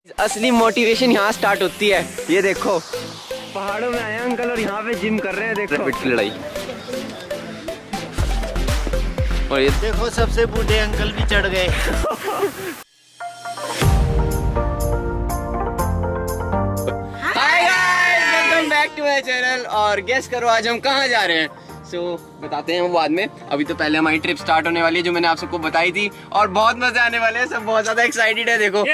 असली मोटिवेशन यहाँ स्टार्ट होती है। ये देखो पहाड़ों में आए अंकल और यहाँ पे जिम कर रहे हैं। देखो रैबिट की लड़ाई। और ये देखो सबसे बूढ़े अंकल भी चढ़ गए। Hi guys, welcome back to my channel. और गेस करो आज हम कहाँ जा रहे हैं। बताते हैं वो बाद में। अभी तो पहले हमारी ट्रिप स्टार्ट होने वाली है जो मैंने आप सबको बताई थी और बहुत मजा आने वाले हैं। सब बहुत ज्यादा एक्साइटेड है। देखो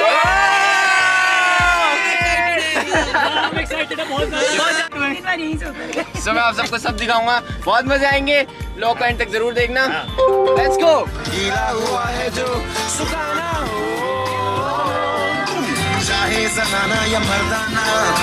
मैं आप सबको सब दिखाऊंगा, बहुत मजे आएंगे। लोग एंड तक जरूर देखना। Let's go. गीला हुआ है जो सुखाना हो, चाहे ज़नाना या मर्दाना।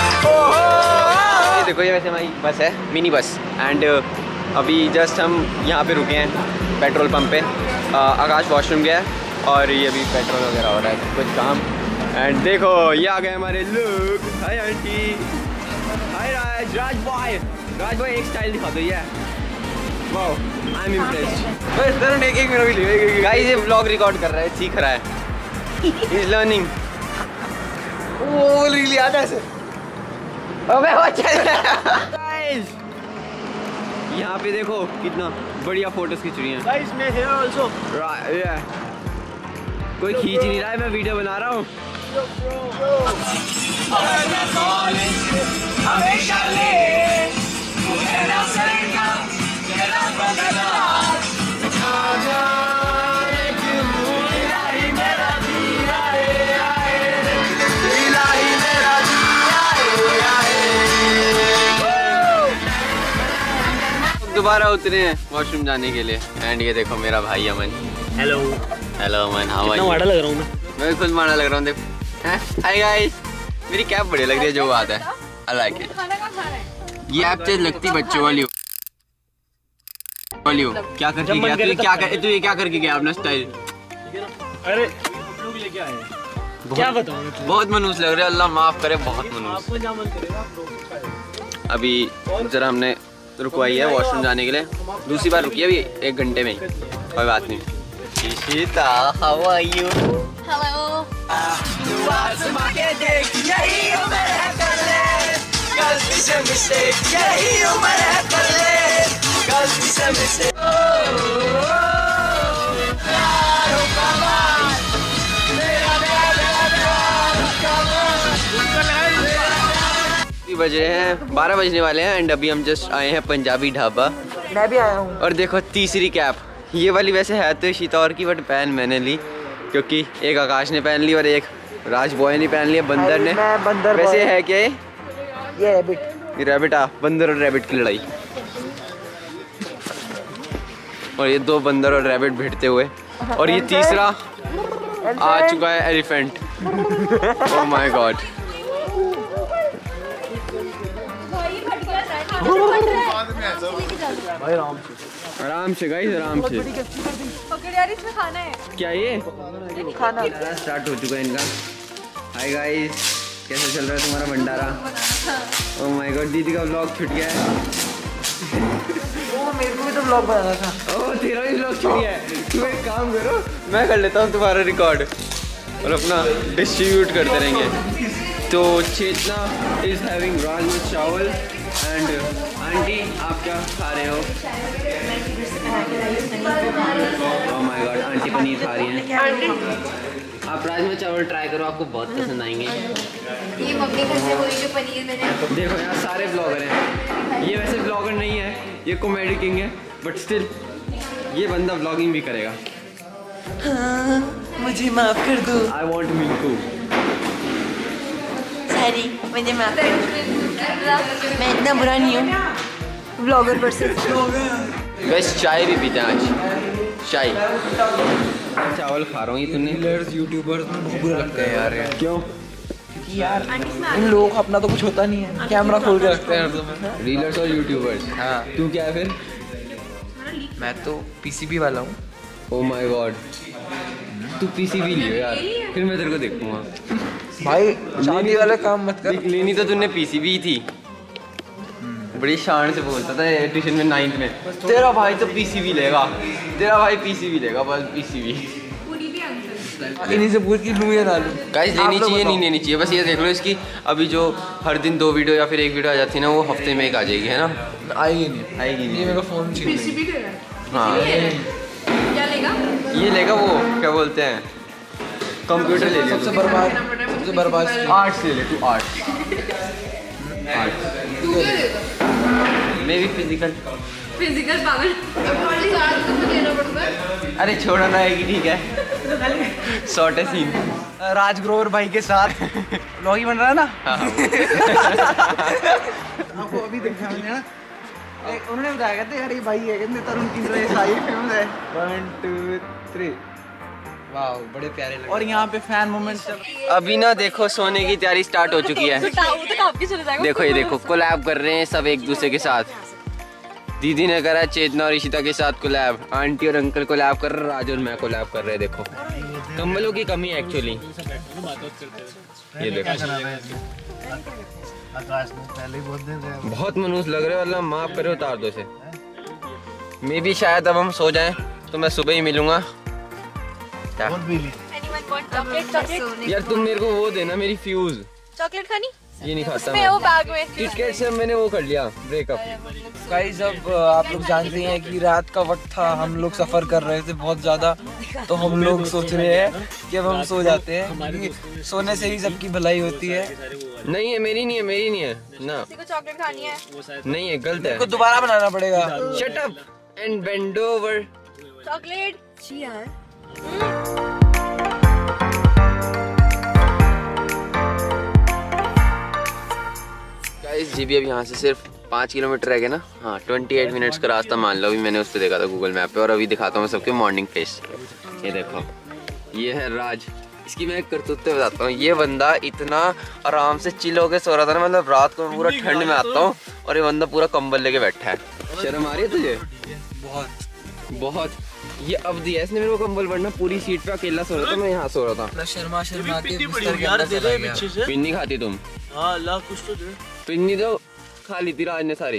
ये देखो ये वैसे हमारी बस है, मिनी बस। एंड अभी जस्ट हम यहाँ पे रुके हैं पेट्रोल पंप पे। आकाश वॉशरूम गया है और ये अभी पेट्रोल वगैरह हो रहा है कुछ काम। एंड देखो ये आ गए हमारे लोग। Hi aunty, hi Raj boy. Raj boy एक स्टाइल दिखा दो। ये वाओ, आई एम इम्प्रेस्ड। बस तरुण एक मिनट भी लिए। गाइस ये व्लॉग रिकॉर्ड कर रहा है, सीख रहा है, ही इज लर्निंग। वो रियली आता है सर। अबे वो चल। गाइस यहाँ पे देखो कितना बढ़िया फोटोज खींच रही हैं। गाइस मैं हियर आल्सो। कोई खींच नहीं रहा है, मैं वीडियो बना रहा हूँ। दोबारा उतरे हैं वॉशरूम जाने के लिए। एंड ये देखो मेरा भाई Aman. Hello hello Aman, how are you? माड़ा लग रहा हूँ मैं खुद माड़ा लग रहा हूँ। देखो हाय गाइस, मेरी कैप बढ़िया लग रही है जो बात है। I like it. ये ऐप तो लगती बच्चों वाली। क्या करके गया तू? ये क्या करके गया अपना स्टाइल? अरे लोग लेके आए हैं। क्या बताऊं, बहुत मनूस लग रहे हैं। अल्लाह माफ करे, बहुत मनूस। अभी जरा हमने रुकवाई है वॉशरूम जाने के लिए। दूसरी बार रुकी है अभी 1 घंटे में ही। कोई बात नहीं। Ishita, how are you? Hello. बजे हैं 12 बजने वाले हैं। एंड अभी हम जस्ट आए हैं पंजाबी ढाबा। मैं भी आया हूँ। और देखो तीसरी कैप, ये वाली वैसे है तो शीतौर की, बट पहन मैंने ली क्योंकि एक आकाश ने पहन ली और एक राज बॉय ने पहन लिया। बंदर ने। बंदर वैसे है क्या ये रैबिट? बंदर और रैबिट की लड़ाई। और ये 2 बंदर और रैबिट भिड़ते हुए। और ये तीसरा आ चुका है एलिफेंट। Oh my God. आराम से गाइस, आराम से। इसमें खाना है क्या ये खाना स्टार्ट हो चुका है इनका। हाय गाइस, कैसा चल रहा है तुम्हारा भंडारा? ओह माय गॉड, दीदी का व्लॉग छूट गया है। मेरे को भी तो व्लॉग बनाना था। ओह तेरा भी व्लॉग छूट गया है। तुम एक काम करो, मैं कर लेता हूँ तुम्हारा रिकॉर्ड और अपना डिस्ट्रीब्यूट करते रहेंगे। तो चेतना इज हैविंग राजमा चावल। एंड आंटी आप क्या खा रहे हो? Oh my god, aunty paneer खा रही हैं। आप राजमा चावल ट्राई करो, आपको बहुत पसंद आएंगे। ये मम्मी घर से हुई जो पनीर मैंने। देखो यार सारे ब्लॉगर हैं। ये वैसे ब्लॉगर नहीं है, ये कॉमेडी किंग है, बट स्टिल ये बंदा ब्लॉगिंग भी करेगा। हाँ, मुझे माफ कर दो। I want मिल्कू। सॉरी, मुझे माफ कर दो। मैं इतना बुरा नहीं हूँ। व्लॉगर वर्सेस बस चाय भी पीते हैं आज। चाय चावल खा रहा हूँ। ये तूने यूट्यूबर्स में बहुत बुरा लगता है यार। क्यों? यार इन लोगों का अपना तो कुछ होता नहीं है, कैमरा खोल के रखते हैं रीलर्स और यूट्यूबर्स। हाँ, तू क्या है फिर? मैं तो पीसीबी वाला हूँ। ओह माय गॉड, तू पीसीबी लियो यार, फिर मैं तेरे को देखूंगा। भाई शादी वाला काम मत कर। लेनी तो तूने पीसीबी थी। बड़ी शान से बोलता था ट्यूशन में 9th में, तेरा भाई तो पीसीबी लेगा, तेरा भाई पीसीबी लेगा, बस पीसीबी। इन्हीं से पूछ के लूँ या ना लूँ। गाइस लेनी चाहिए नहीं लेनी चाहिए, बस ये देख लो इसकी अभी जो हर दिन 2 वीडियो या फिर 1 वीडियो आ जाती है ना, वो हफ्ते में एक आ जाएगी, है ना? आएगी नहीं, आएगी नहीं। ये मेरा फोन छीन लेगी। हाँ क्या लेगा? ये लेगा वो क्या बोलते हैं, कंप्यूटर ले लिया। सबसे बर्बाद आर्ट्स ले ले तू, आर्ट्स मे भी फिजिकल पागल तो मुझे लेना पड़ता। अरे छोड़ा ना आएगी, ठीक है। शॉर्ट है सीन। राज ग्रोवर भाई के साथ व्लॉग ही बन रहा है ना। आपको अभी देखा मैंने ना, उन्होंने बताया कहते यार ये भाई है, कहते तरुण की ड्रेस आई फेमस है। 1 2 3 वाह बड़े प्यारे लगे। और यहाँ पे फैन मोमेंट चल। अभी ना देखो सोने की तैयारी स्टार्ट हो चुकी है। देखो ये देखो कोलैब कर रहे हैं सब एक दूसरे के साथ। दीदी ने करा चेतना और इशिता के साथ कोलैब, आंटी और अंकल कोलैब कर रहे, राज और मैं कोलैब कर रहे हैं। देखो कंबलों की कमी है एक्चुअली। ये देखो बहुत मनूस लग रहे हो, अल्लाह माफ करे उतार दो इसे। मे भी शायद अब हम सो जाएं तो मैं सुबह ही मिलूंगा। क्या यार तुम मेरे को वो देना, मेरी फ्यूज। चॉकलेट खानी? ये नहीं खाता उसमें वो बैग में किटकैट से मैंने वो कर लिया ब्रेकअप। गाइस अब आप लोग जानते हैं कि रात का वक्त था, हम लोग सफ़र कर रहे थे बहुत ज़्यादा, तो हम लोग सोच रहे हैं कि अब हम सो जाते हैं। सोने से ही सबकी भलाई होती है। नहीं है, मेरी नहीं है, मेरी नहीं है ना। किसी को चॉकलेट खानी है? नहीं है, गलत है। को दोबारा बनाना पड़ेगा। Shut up and bend over. Chocolate guys ji भी अब यहाँ से सिर्फ 5 किलोमीटर रह गए ना। हाँ 28 मिनट्स का रास्ता मान लो। अभी मैंने उस पर देखा था गूगल मैप पे, और अभी दिखाता हूँ मैं सबके मॉर्निंग फेस। ये देखो ये है राज, इसकी मैं करतूतें बताता हूँ। ये बंदा इतना आराम से चिल होकर सो रहा था ना, मतलब रात को मैं पूरा ठंड में आता हूँ और ये बंदा पूरा कंबल लेके बैठा है। शर्म आ रही है तुझे? बहुत। ये अब दिया इसने मेरे को कंबल बढ़ना, पूरी सीट पे अकेला सो रहा था, मैं यहाँ सो रहा था। शर्मा के बिस्तर के अंदर चला गया। पिन्नी खाती तुम? हाँ ला कुछ तो दे। पिन्नी तो खा ली थी राज ने सारी।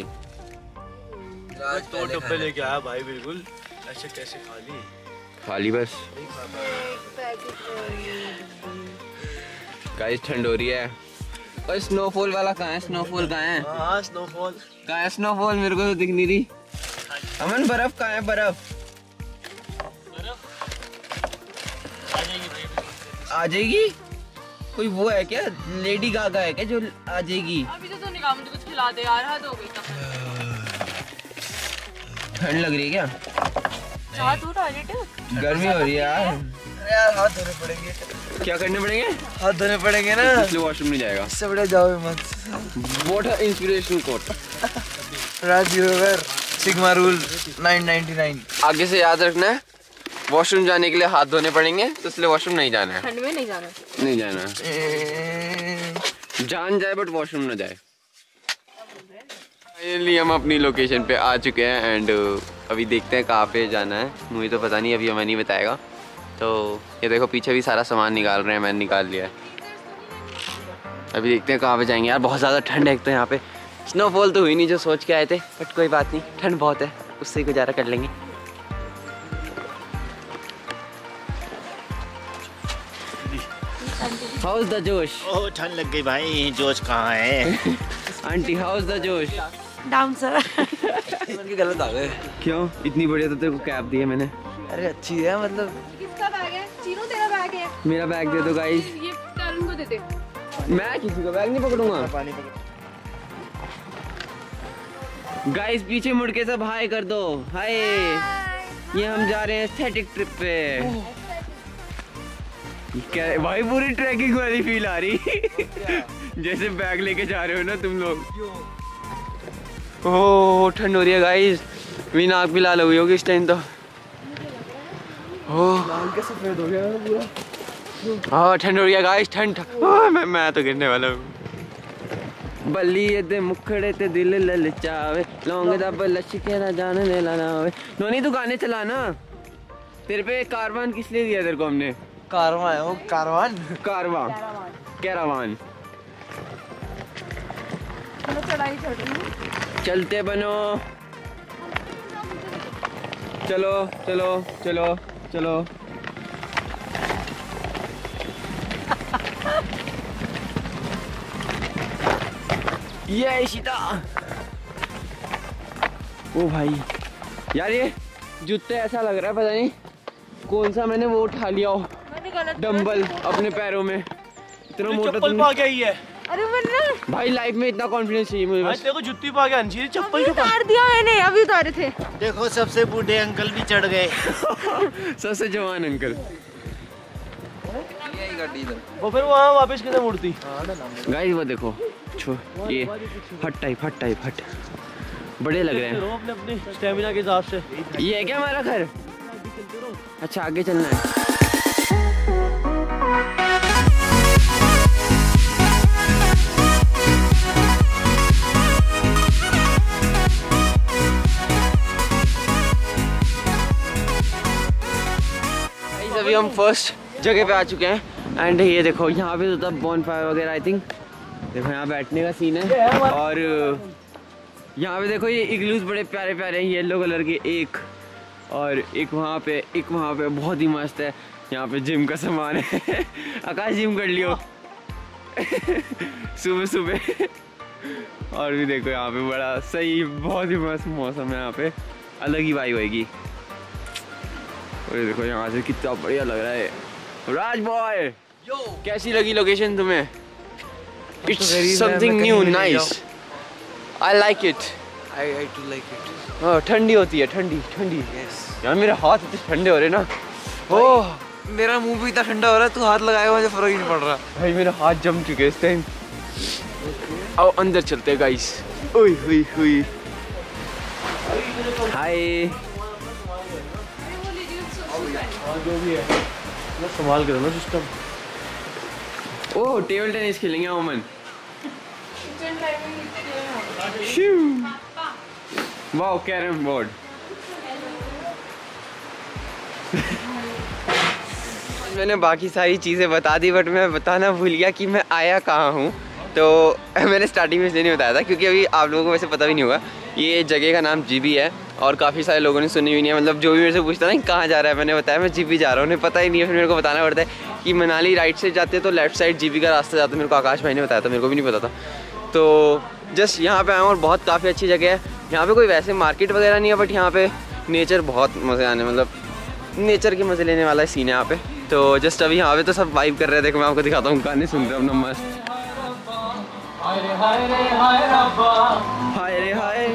तो डब्बे लेके आया भाई, बिल्कुल ऐसे कैसे खा ली बस। गाइस ठंड हो रही है। और स्नोफॉल वाला कहाँ है? स्नोफॉल कहाँ है? हाँ स्नोफॉल कहाँ है? स्नोफॉल मेरे को तो दिख नहीं रही। अमन बर्फ कहाँ है? बर्फ आ जाएगी। कोई वो है क्या, लेडी गागा है क्या जो आ जाएगी? अभी तो तूने कहा मुझे कुछ खिला दे यार, हद हो गई। ठंड लग रही है क्या? गर्मी हो रही है यार हाथ धोने पड़ेंगे। क्या करने पड़ेंगे? हाथ धोने पड़ेंगे ना, इसलिए वॉशरूम नहीं जाएगा। इससे बड़े जाओ मत। What inspirational quote. Raj Grover sigma rule 999। आगे से याद रखना है, वॉशरूम जाने के लिए हाथ धोने पड़ेंगे, तो इसलिए वॉशरूम नहीं जाना है। ठंड में नहीं जाना। नहीं जाना, जान जाए बट वॉशरूम ना जाए। फाइनली हम अपनी लोकेशन पे आ चुके हैं एंड अभी देखते हैं कहाँ पे जाना है। मुझे तो पता नहीं, अभी हमें नहीं बताएगा। तो ये देखो पीछे भी सारा सामान निकाल रहे हैं, मैंने निकाल लिया है। अभी देखते हैं कहाँ पे जाएंगे। यार बहुत ज़्यादा ठंड है एक तो यहाँ पे। स्नोफॉल तो हुई नहीं जो सोच के आए थे, बट कोई बात नहीं, ठंड बहुत है, उससे ही गुजारा कर लेंगे। हाउस द जोश? ओह ठंड लग गई भाई, जोश कहाँ है? Aunty how's the josh? Down sir. गलत आ गए। क्यों? इतनी बढ़िया तो तेरे को कैब दी है मैंने। अरे अच्छी है, मतलब किसका बैग है? चीनू तेरा बैग है? मेरा बैग दे दो गाइस। ये तरुण को दे दे। मैं किसी का बैग नहीं पकड़ूंगा। गाइस पीछे मुड़ के सब हाय कर दो। हाय। ये हम जा रहे हैं एस्थेटिक ट्रिप पे। क्या भाई पूरी ट्रैकिंग वाली फील आ रही। जैसे बैग लेके जा रहे हो ना तुम लोग। ओह ठंड हो रही है गाइस, मेरी नाक भी लाल हो गई होगी इस टाइम तो। ओह सफेद हो गया पूरा। हाँ ठंड हो रही है गाइस, ठंड। मैं तो गिरने वाला हूँ। बल्ली दे मुखड़े ते दिल ललचावे, लौंग दा बलश के ना जाने ले लावे। नोनी तू गाने चला ना। तेरे पे कारवान किस लिए दिया तेरे को हमने? कारवां है वो, कारवान। कारवां, कैरावान। चढ़ाई चढ़ रही है। चलते बनो। चलो चलो चलो चलो। ये इशिता। ओ भाई यार ये जूते ऐसा लग रहा है पता नहीं कौन सा मैंने वो उठा लिया हो डंबल अपने पैरों में। इतना मोटा चप्पल पा के आई है। अरे वरना भाई लाइफ में इतना कॉन्फिडेंस चाहिए मुझे बस। देखो जुत्ती पा के आनी चप्पल क्यों उतार दिया मैंने, अभी उतारे थे। देखो सबसे बूढ़े अंकल भी चढ़ गए। सबसे जवान अंकल। वो फिर वहाँ वापस किधर मुड़ती। गाइस वो देखो ये हट टाइप हट बड़े लग रहे हैं अपने अपने स्टेमिना के हिसाब से। ये है क्या हमारा घर? अच्छा आगे चलना है। अभी हम फर्स्ट जगह पे आ चुके हैं एंड ये देखो यहाँ पे तो तब बॉन फायर वगैरह आई थिंक। देखो यहाँ बैठने का सीन है और यहाँ पे देखो ये इग्लूज बड़े प्यारे प्यारे हैं येलो कलर के, एक और एक वहाँ पे बहुत ही मस्त है। यहाँ पे जिम का सामान है। आकाश जिम कर लियो सुबह और भी देखो यहाँ पे बड़ा सही बहुत ही मस्त मौसम है। यहाँ पे अलग ही वाइब होएगी। और ये देखो यहाँ से कितना बढ़िया लग रहा है। राज बॉय कैसी लगी लोकेशन तुम्हें? It's something new nice. I like it. I too like it. हाँ ठंडी होती है ठंडी यस यार मेरे हाथ इतने ठंडे हो रहे ना। ओह मेरा मुंह भी इतना ठंडा हो रहा है, तू हाथ लगाएगा मुझे फर्क ही नहीं पड़ रहा। भाई मेरे हाथ जम चुके इस टाइम। आओ अंदर चलते हैं गाइस। ओए हुई हाय। जो भी है संभाल कर ना सिस्टम। ओह टेबल टेनिस खेलेंगे ओमन। Wow carrom board. मैंने बाकी सारी चीज़ें बता दी बट मैं बताना भूल गया कि मैं आया कहाँ हूँ। तो मैंने स्टार्टिंग में इसलिए नहीं बताया था क्योंकि अभी आप लोगों को वैसे पता भी नहीं होगा। ये जगह का नाम जीबी है और काफ़ी सारे लोगों ने सुनी हुई नहीं है। मतलब जो भी मेरे से पूछता ना कहाँ जा रहा है, मैंने बताया मैं जीबी जा रहा हूँ। उन्हें पता ही नहीं है, फिर मेरे को बताना पड़ता है कि मनाली राइट से जाते तो लेफ्ट साइड जीबी का रास्ता जाता है। मेरे को आकाश भाई ने बताया था, मेरे को भी नहीं पता था। तो जस्ट यहाँ पे आया हूँ और बहुत काफ़ी अच्छी जगह है। यहाँ पे कोई वैसे मार्केट वगैरह नहीं है बट यहाँ पे नेचर बहुत मज़े आने, मतलब नेचर के मज़े लेने वाला सीन है यहाँ पे। तो जस्ट अभी यहाँ पे तो सब वाइब कर रहे हैं। देखो मैं आपको दिखाता हूँ, गाने सुन रहे हैं अपना मस्त। हाय रे हाय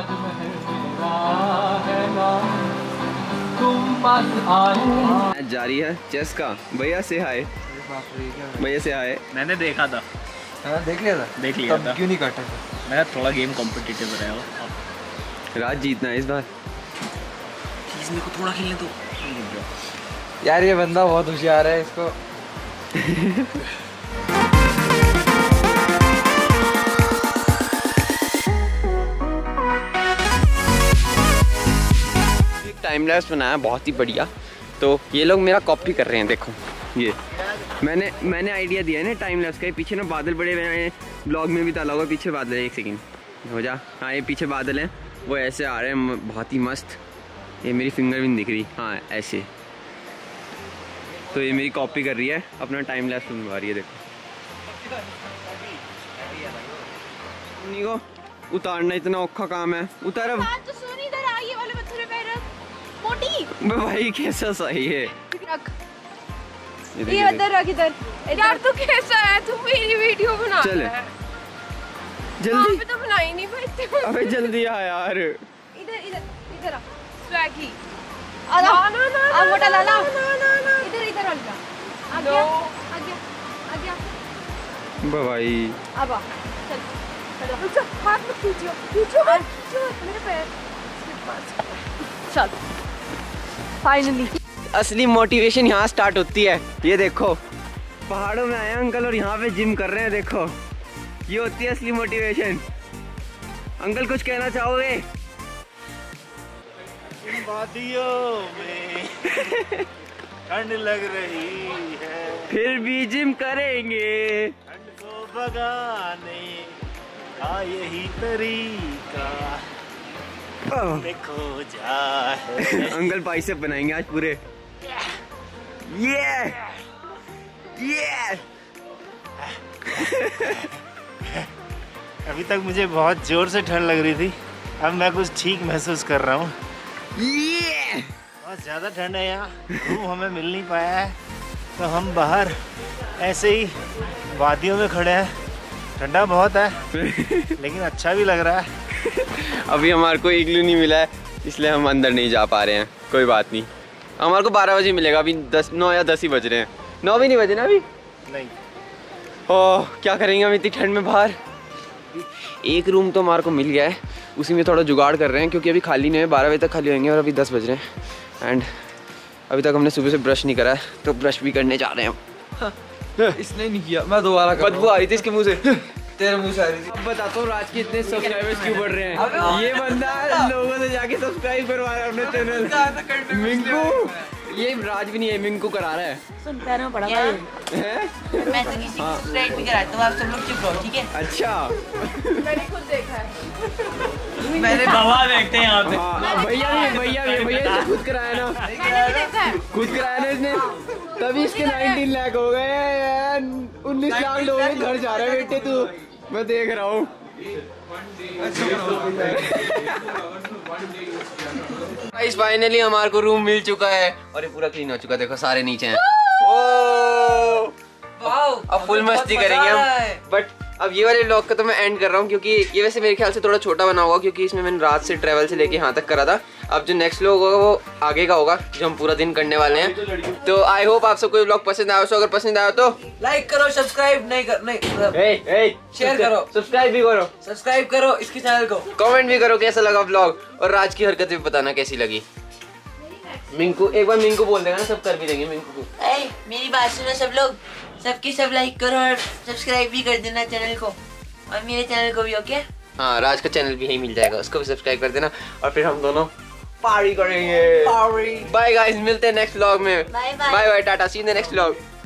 जारी है चेस का। भैया से हाय। भैया से हाय। मैंने देखा था। देख लिया था तब क्यों नहीं काटा था? मैं थोड़ा गेम कॉम्पिटिटिव रहा हूँ। राज जीतना है इस बार। प्लीज मेरे को थोड़ा खेलने दो यार ये बंदा बहुत होशियार है, इसको टाइम लैप्स बनाया बहुत ही बढ़िया। तो ये लोग मेरा कॉपी कर रहे हैं। देखो ये मैंने आइडिया दिया है ना टाइम लैप्स का। पीछे ना बादल बड़े हुए हैं, ब्लॉग में भी डाला होगा। पीछे बादल है, एक सेकंड हो जा। हाँ ये पीछे बादल हैं, वो ऐसे आ रहे हैं बहुत ही मस्त। ये मेरी फिंगर भी नहीं दिख रही। हाँ ऐसे। तो ये मेरी कॉपी कर रही है, अपना टाइम लैप्स बनवा रही है। देखो को उतारना इतना औखा काम है। उतार अब। तो सुन इधर आ, ये वाले पत्थर पे पैर रख। मोटी भाई कैसा सही है। रख ये इधर रख इधर। यार तू कैसा है, तू मेरी वीडियो बना चल रहा है। जल्दी। पे तो बनाई नहीं भाई। अबे जल्दी आ यार। इधर इधर इधर आ। स्वैगी आ ना मोटा लाला इधर इधर आ गया आ गया आ गया आ गया भाई अब आ चल चल हाथ मत खींचियो खींचो मेरे पैर चल फाइनली असली मोटिवेशन यहाँ स्टार्ट होती है। ये देखो पहाड़ों में आए अंकल और यहाँ पे जिम कर रहे हैं। देखो ये होती है असली मोटिवेशन। अंकल कुछ कहना चाहोगे? वादियों में ठंड लग रही है, फिर भी जिम करेंगे। ठंड को भगाने का यही तरीका देखो जा है। अंकल बाइसेप बनाएंगे आज पूरे। ये अभी तक मुझे बहुत जोर से ठंड लग रही थी, अब मैं कुछ ठीक महसूस कर रहा हूँ। बहुत ज़्यादा ठंड है यहाँ, रूम हमें मिल नहीं पाया है, तो हम बाहर ऐसे ही वादियों में खड़े हैं। ठंडा बहुत है लेकिन अच्छा भी लग रहा है। अभी हमारे को इग्लू नहीं मिला है, इसलिए हम अंदर नहीं जा पा रहे हैं। कोई बात नहीं, हमारे को 12 बजे मिलेगा। अभी 9 या 10 ही बज रहे हैं। 9 भी नहीं बजे ना अभी। नहीं, ओह क्या करेंगे हम इतनी ठंड में बाहर। एक रूम तो हमारे को मिल गया है, उसी में थोड़ा जुगाड़ कर रहे हैं क्योंकि अभी खाली नहीं है। 12 बजे तक खाली होंगे और अभी 10 बज रहे हैं। एंड अभी तक हमने सुबह से ब्रश नहीं करा है, तो ब्रश भी करने जा रहे हैं हम। इसने नहीं किया, मैं दोबारा कर बदबू आ रही थी इसके मुंह से। तेरे मुंह से आ रही थी। अब बताता हूँ राज के इतने सब्सक्राइबर्स क्यों बढ़ रहे हैं। ये बंदा लोगों से जाके सब्सक्राइब करवा रहा है अपने चैनल। मिंकू, ये राज भी नहीं है, मिंकू करा रहा है। सुन पैरों में पड़ा है। मैं तो किसी को सब्सक्राइब भी कराता हूँ, आप सब लोग चुप रहो, ठीक है? अच्छा मैंने खुद देखा है। मैंने हवा देखते हैं यहाँ पे। हाँ, भैया इसने खुद कराया ना, मैंने भी देखा है। खुद कराया ना इसने, तभी इसके 19 लाख हो गए यार। 19 लाख लोगों के घर जा रहे बेटे तू, मैं देख रहा हूँ। फाइनली हमारे को रूम मिल चुका है और ये पूरा क्लीन हो चुका है। देखो सारे नीचे हैं। ओह अब फुल मस्ती करेंगे हम। बट अब ये वाले व्लॉग का तो मैं एंड कर रहा हूँ क्योंकि ये वैसे मेरे ख्याल से थोड़ा छोटा बना होगा क्योंकि इसमें मैंने रात से ट्रैवल से लेके यहाँ तक करा था। अब जो नेक्स्ट व्लॉग होगा वो आगे का होगा जो हम पूरा दिन करने वाले हैं। तो आई होप आप सबको व्लॉग पसंद आया। अगर पसंद आया तो लाइक करो, सब्सक्राइब नहीं शेयर करो, सब्सक्राइब भी करो, सब्सक्राइब करो इसके चैनल को, कमेंट भी करो कैसा लगा व्लॉग और राज की हरकतें बताना कैसी लगी। मिंकू एक बार मिंकू बोल देगा ना, सब कर भी देंगे मिंकू को। मेरी बात सुनो सब लोग, सबकी सब लाइक करो और सब्सक्राइब भी कर देना चैनल को, और मेरे चैनल को भी। ओके हाँ, राज का चैनल भी यही मिल जाएगा, उसको भी सब्सक्राइब कर देना और फिर हम दोनों पार्टी करेंगे। बाय गाइस, मिलते हैं नेक्स्ट व्लॉग में। Bye bye. Bye bye, tata, see in the next vlog.